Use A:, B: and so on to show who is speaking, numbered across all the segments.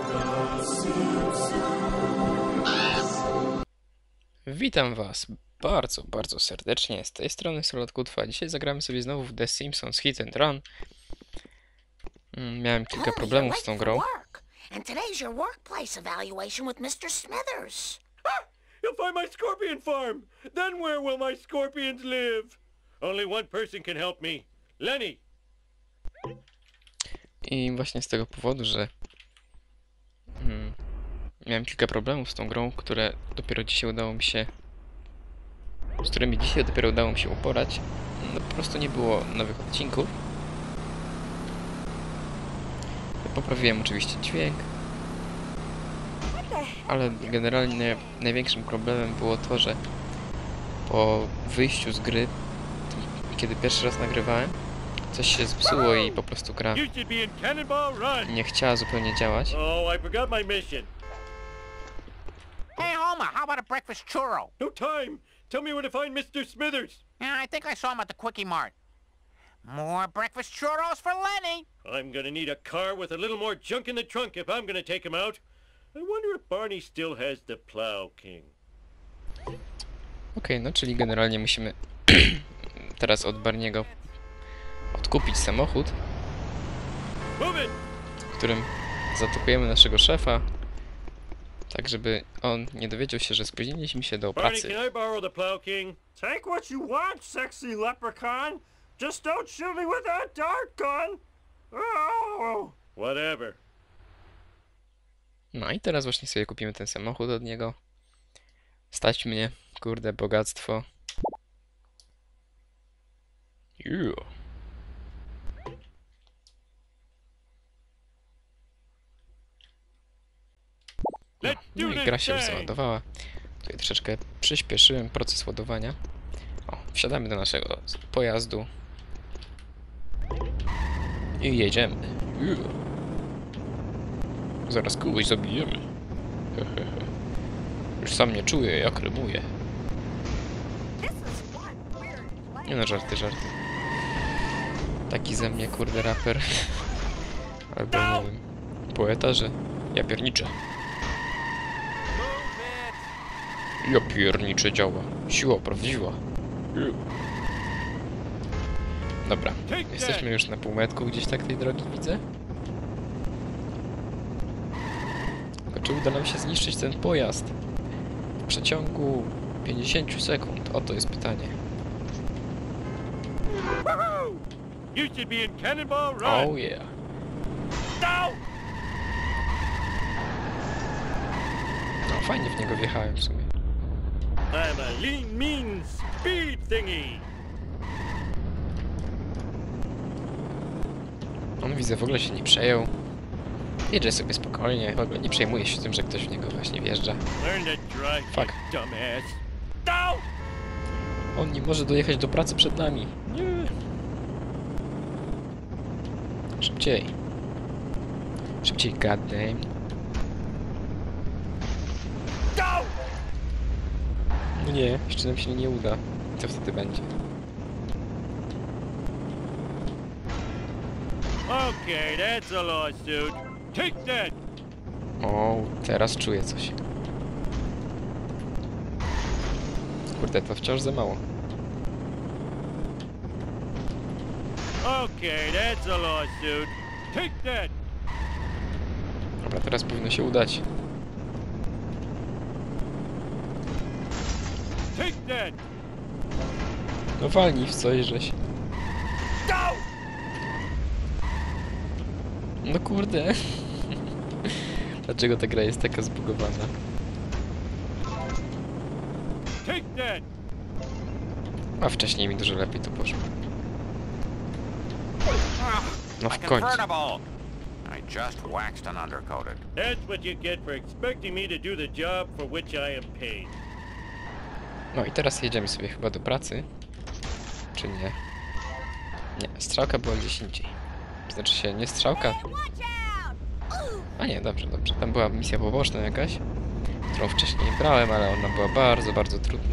A: Witam was bardzo, bardzo serdecznie. Z tej strony Solodkutwa. Dzisiaj zagramy sobie znowu w The Simpsons Hit and Run. Miałem kilka problemów z tą grą.
B: And today's your workplace evaluation with Mr. Smithers.
C: You'll find my scorpion farm. Then where will my scorpions live? Only one person can help me. Lenny.
A: I właśnie z tego powodu, że miałem kilka problemów z tą grą, z którymi dzisiaj dopiero udało mi się uporać. No po prostu nie było nowych odcinków. Poprawiłem oczywiście dźwięk, ale generalnie największym problemem było to, że po wyjściu z gry, kiedy pierwszy raz nagrywałem, coś się zepsuło i po prostu gra nie chciała zupełnie działać.
C: Oh, I forgot my mission.
D: Hey, Homer, how about a breakfast churro?
C: No time. Tell me where to find Mr. Smithers.
D: Yeah, I think I saw him at the Quickie Mart. More breakfast churros for Lenny.
C: I'm gonna need a car with a little more junk in the trunk if I'm gonna take him out. I wonder if Barney still has the Plow King.
A: Okej, no czyli generalnie musimy teraz od Barniego odkupić samochód, w którym zaatakujemy naszego szefa, tak żeby on nie dowiedział się, że spóźniliśmy się do
C: Barney,
A: pracy.
C: can I borrow the Plow King?
E: Take what you want, sexy leprechaun. Just don't shoot me with that dart gun. Oh.
C: Whatever.
A: No i teraz właśnie sobie kupimy ten samochód od niego. Stać mnie, kurde, bogactwo. Yeah. No i gra się już załadowała. Tutaj troszeczkę przyspieszyłem proces ładowania. O, wsiadamy do naszego pojazdu. I jedziemy. Yeah. Zaraz kogoś zabijemy. Już sam nie czuję, jak rymuję. Nie no, żarty. Taki ze mnie, kurde, raper. Albo, nie wiem, poeta, że ja pierniczę. Ja pierniczę działa. Siła prawdziwa. Dobra, jesteśmy już na półmetku gdzieś tak tej drogi, widzę. Tylko czy uda nam się zniszczyć ten pojazd w przeciągu 50 sekund? Oto jest pytanie.
C: You should be in Cannonball Run.
A: Oh yeah. No fajnie w niego wjechałem w sumie.
C: I'm a lean, mean speed thingy.
A: On widzę w ogóle się nie przejął. Jedzie sobie spokojnie, w ogóle nie przejmuje się tym, że ktoś w niego właśnie wjeżdża.
C: Learn to drive,
A: Fuck.
C: you dumbass.
A: On nie może dojechać do pracy przed nami. Nie. Szybciej. Szybciej, goddamn. No nie, jeszcze nam się nie uda. Co wtedy będzie?
C: Okay, that's a lawsuit. Take that.
A: O, teraz czuję coś. Kurde, to wciąż za mało.
C: Okay, that's a lawsuit. Take that.
A: Dobra, teraz powinno się udać.
C: Take that.
A: No walnij w coś, żeś. No kurde. Dlaczego ta gra jest taka zbugowana?
C: Take that.
A: A wcześniej mi dużo lepiej to poszło. No w końcu.
D: I just waxed and undercoated.
C: That's what you get for expecting me to do the job for which I am paid.
A: No i teraz jedziemy sobie chyba do pracy. Czy nie? Nie, strzałka była gdzieś indziej. Znaczy się, nie strzałka. A nie, dobrze. Tam była misja poboczna jakaś, którą wcześniej brałem, ale ona była bardzo, bardzo trudna.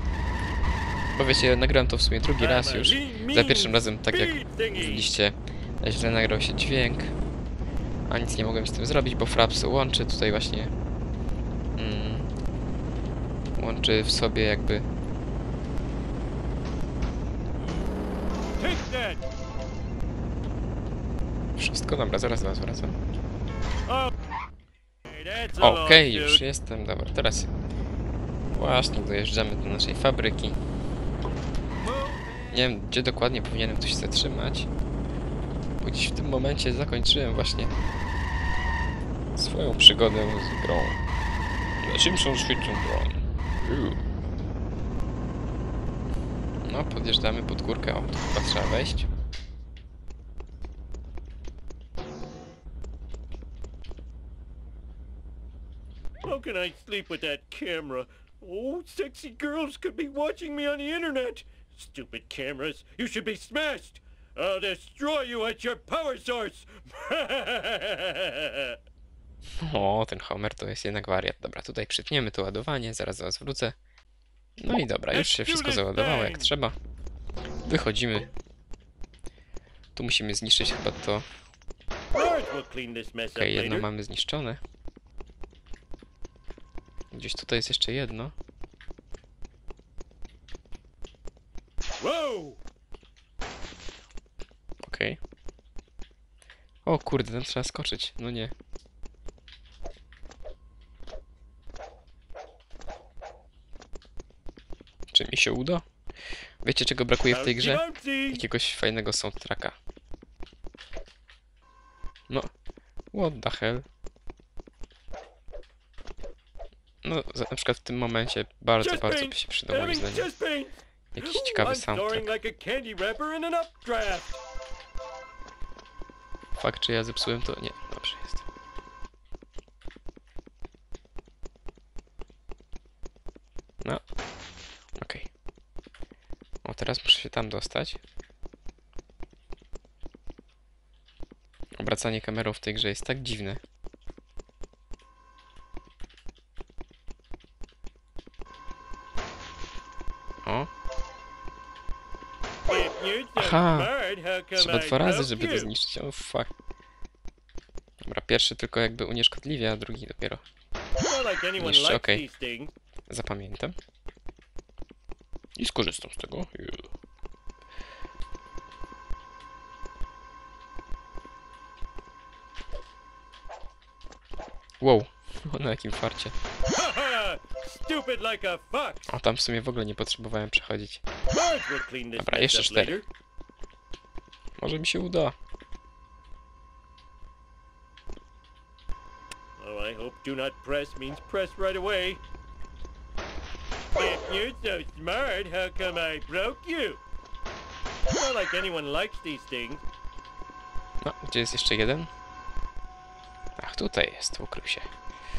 A: Bo wiecie, nagrałem to w sumie drugi raz już. Za pierwszym razem, tak jak widzieliście, źle nagrał się dźwięk, a nic nie mogłem z tym zrobić, bo Fraps łączy tutaj właśnie łączy w sobie jakby
C: Take that!
A: wszystko. Dobra, zaraz do was wracam.
C: Hey, that's a
A: Okej,
C: lot,
A: już
C: dude.
A: jestem, dobra, teraz właśnie dojeżdżamy do naszej fabryki. Nie wiem, gdzie dokładnie powinienem tu się zatrzymać, bo gdzieś w tym momencie zakończyłem właśnie swoją przygodę z grą. The Simpsons Fit and Run. No, podjeżdżamy pod górkę, o, tu chyba trzeba wejść.
C: How can I sleep with that camera? Oh, sexy girls could be watching me on the internet. Stupid cameras, you should be smashed. I'll destroy you at your power source.
A: O, ten Homer to jest jednak wariat. Dobra, tutaj przytniemy to ładowanie, zaraz do was wrócę. No i dobra, już się wszystko załadowało jak trzeba. Wychodzimy. Tu musimy zniszczyć chyba to.
C: Mars will clean this mess up
A: Okej, jedno
C: later.
A: mamy zniszczone. Gdzieś tutaj jest jeszcze jedno.
C: Whoa!
A: Okej. O kurde, tam trzeba skoczyć. No nie. Czy mi się uda? Wiecie, czego brakuje w tej grze?
C: Bouncy!
A: Jakiegoś fajnego soundtracka. No. What the hell? No, na przykład w tym momencie bardzo by się przydał moim
C: Having
A: zdaniem
C: chest pain.
A: jakiś ciekawy
C: I'm
A: soundtrack.
C: soaring like a candy wrapper in an updraft.
A: Fakt, czy ja zepsułem to? Nie, dobrze jest. No. Okej. O, teraz muszę się tam dostać. Obracanie kamerą w tej grze jest tak dziwne. O,
C: If you're so
A: Aha.
C: smart, how come
A: trzeba
C: I
A: 2 razy,
C: broke
A: żeby to
C: you?
A: zniszczyć. O, fuck. Dobra, pierwszy tylko jakby unieszkodliwia, a drugi dopiero
C: Not like anyone
A: Jeszcze,
C: likes
A: okej.
C: these things.
A: zapamiętam. I skorzystam z tego. Wow, na jakim farcie.
C: Haha! Stupid like a fox.
A: O, tam w sumie w ogóle nie potrzebowałem przechodzić.
C: Mars will clean this
A: Dobra,
C: mess
A: jeszcze
C: up
A: 4.
C: later.
A: Może mi się uda.
C: Oh, I hope do not press means press right away. If you're so smart, how come I broke you? Not like anyone likes these things.
A: No, gdzie jest jeszcze jeden? Ach, tutaj jest, ukrył się.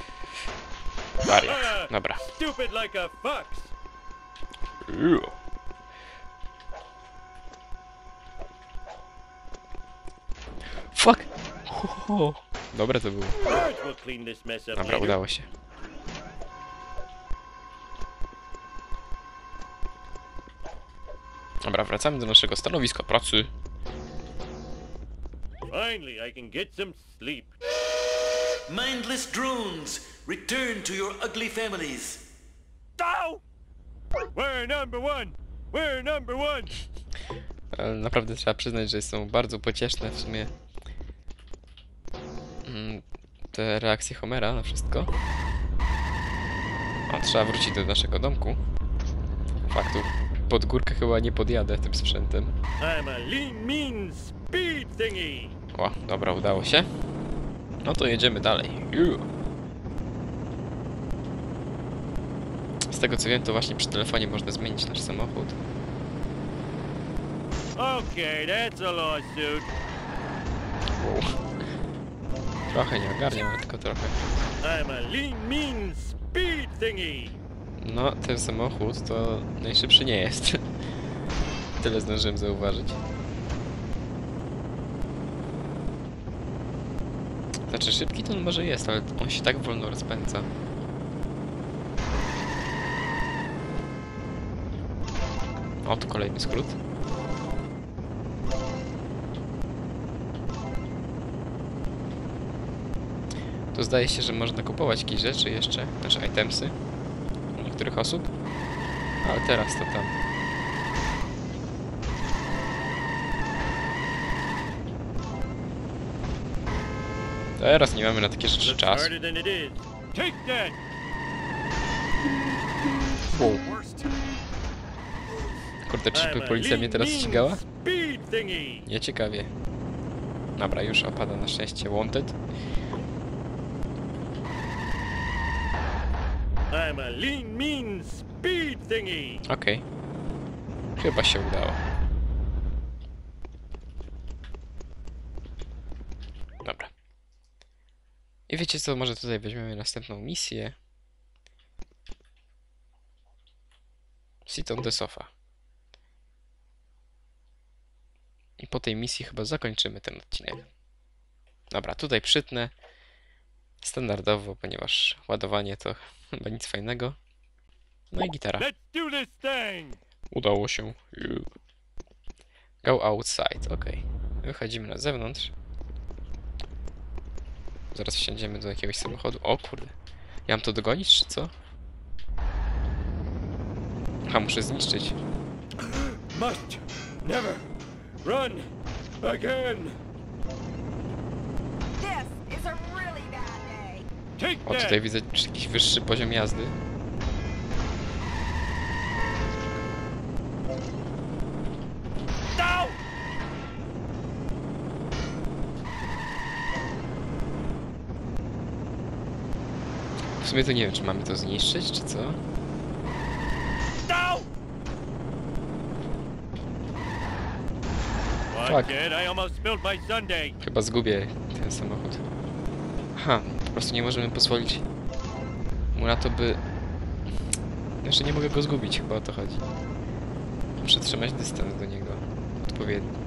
A: Wariat, dobra.
C: Stupid like a fox.
A: Fuck! Ho. Dobre to było.
C: Mars will clean this mess up
A: Dobra,
C: later.
A: udało się. Dobra, wracamy do naszego stanowiska pracy.
C: Finally, I can get some sleep.
F: Mindless drones, return to your ugly families.
C: Ow! We're number one. We're number one.
A: Ale naprawdę trzeba przyznać, że są bardzo pocieszne w sumie te reakcje Homera na wszystko. A trzeba wrócić do naszego domku. Faktu, pod górkę chyba nie podjadę tym sprzętem.
C: I'm a lean, mean speed thingy.
A: O, dobra, udało się. No to jedziemy dalej. Z tego co wiem, to właśnie przy telefonie można zmienić nasz samochód.
C: Okay, that's a lawsuit.
A: Wow. Trochę nie ogarniam, ale tylko trochę.
C: I'm a lean, mean speed thingy.
A: No, ten samochód to najszybszy nie jest. Tyle zdążyłem zauważyć. Znaczy, szybki to on może jest, ale on się tak wolno rozpędza. O, tu kolejny skrót. Tu zdaje się, że można kupować jakieś rzeczy jeszcze, znaczy itemsy u niektórych osób. Ale teraz to tam. Teraz nie mamy na takie rzeczy
C: Looks
A: czasu.
C: harder than it is. Take that!
A: Wow. Kurde, czy
C: I'm a
A: policja mnie teraz
C: lean,
A: ścigała?
C: mean speed thingy.
A: Nieciekawie. Dobra, już opada na szczęście wanted.
C: I'm a lean, mean speed thingy.
A: Okej. Chyba się udało. Dobra. I wiecie co, może tutaj weźmiemy następną misję. Sit on the sofa. I po tej misji chyba zakończymy ten odcinek. Dobra, tutaj przytnę. Standardowo, ponieważ ładowanie to chyba nic fajnego. No i gitara.
C: Let's do this thing.
A: Udało się. Go outside, ok. Wychodzimy na zewnątrz. Zaraz wsiądziemy do jakiegoś samochodu. O kurde. Ja mam to dogonić, czy co? A, muszę zniszczyć.
C: Must never run again.
G: This is a really bad day.
C: Take
A: O,
C: that.
A: tutaj widzę jakiś wyższy poziom jazdy.
C: No!
A: W sumie to nie wiem, czy mamy to zniszczyć, czy co?
C: No!
A: Fuck.
C: Watch it, I almost spilled my sundae.
A: Chyba zgubię ten samochód. Aha, po prostu nie możemy pozwolić mu na to, by... Znaczy nie mogę go zgubić, chyba o to chodzi. Muszę trzymać dystans do niego odpowiedni.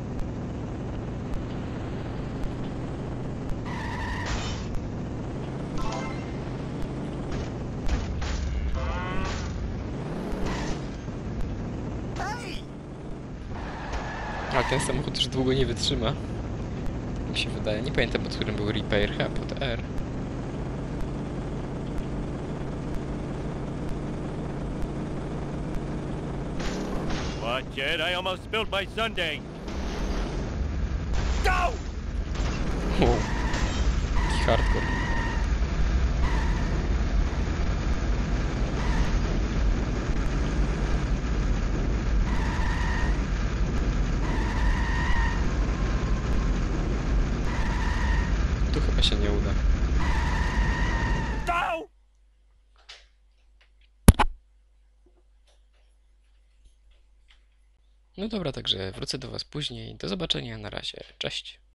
A: A ten samochód już długo nie wytrzyma. Mi się wydaje. Nie pamiętam, pod którym był repair, chyba pod R.
C: Watch it, I almost spilled my sundae. Go!
A: Wow. Taki hardcore. Tu chyba się nie uda.
C: Go!
A: No dobra, także wrócę do Was później. Do zobaczenia, na razie. Cześć.